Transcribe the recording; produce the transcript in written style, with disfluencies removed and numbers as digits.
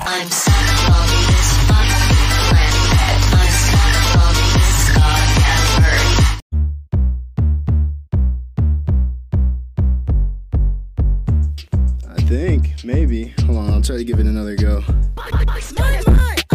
I'm stuck on this fucking planet. I'm stuck on this goddamn earth. I think, maybe. Hold on, I'll try to give it another go. My,